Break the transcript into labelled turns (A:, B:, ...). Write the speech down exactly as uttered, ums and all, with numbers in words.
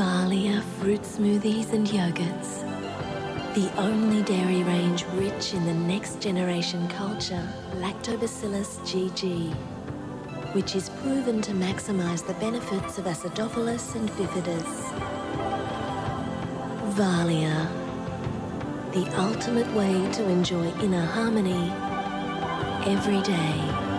A: Vaalia fruit smoothies and yogurts. The only dairy range rich in the next generation culture, Lactobacillus G G, which is proven to maximise the benefits of acidophilus and bifidus. Vaalia, the ultimate way to enjoy inner harmony every day.